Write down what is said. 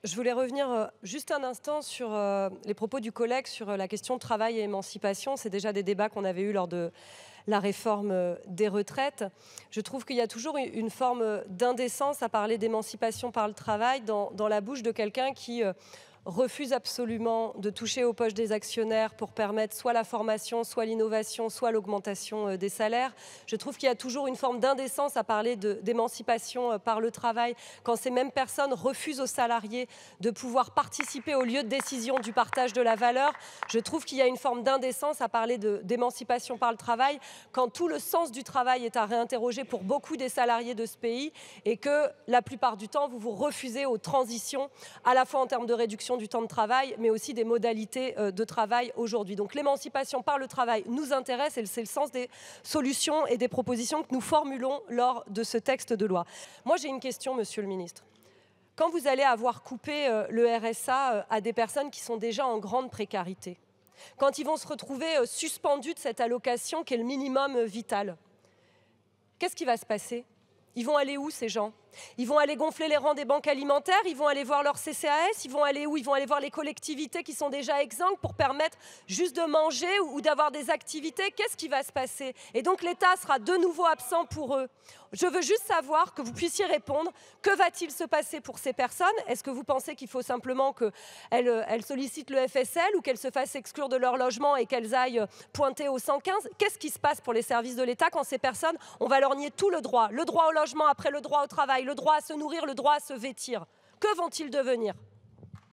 Je voulais revenir juste un instant sur les propos du collègue sur la question travail et émancipation. C'est déjà des débats qu'on avait eus lors de la réforme des retraites. Je trouve qu'il y a toujours une forme d'indécence à parler d'émancipation par le travail dans la bouche de quelqu'un qui refuse absolument de toucher aux poches des actionnaires pour permettre soit la formation, soit l'innovation, soit l'augmentation des salaires. Je trouve qu'il y a toujours une forme d'indécence à parler d'émancipation par le travail quand ces mêmes personnes refusent aux salariés de pouvoir participer au lieu de décision du partage de la valeur. Je trouve qu'il y a une forme d'indécence à parler d'émancipation par le travail quand tout le sens du travail est à réinterroger pour beaucoup des salariés de ce pays et que la plupart du temps, vous vous refusez aux transitions, à la fois en termes de réduction du temps de travail, mais aussi des modalités de travail aujourd'hui. Donc l'émancipation par le travail nous intéresse et c'est le sens des solutions et des propositions que nous formulons lors de ce texte de loi. Moi, j'ai une question, Monsieur le Ministre. Quand vous allez avoir coupé le RSA à des personnes qui sont déjà en grande précarité, quand ils vont se retrouver suspendus de cette allocation qui est le minimum vital, qu'est-ce qui va se passer ? Ils vont aller où, ces gens ? Ils vont aller gonfler les rangs des banques alimentaires, ils vont aller voir leur CCAS, ils vont aller où ? Ils vont aller voir les collectivités qui sont déjà exsangues pour permettre juste de manger ou d'avoir des activités. Qu'est-ce qui va se passer ? Et donc l'État sera de nouveau absent pour eux. Je veux juste savoir que vous puissiez répondre. Que va-t-il se passer pour ces personnes ? Est-ce que vous pensez qu'il faut simplement qu'elles sollicitent le FSL ou qu'elles se fassent exclure de leur logement et qu'elles aillent pointer au 115 ? Qu'est-ce qui se passe pour les services de l'État quand ces personnes, on va leur nier tout le droit au logement, après le droit au travail, le droit à se nourrir, le droit à se vêtir. Que vont-ils devenir ?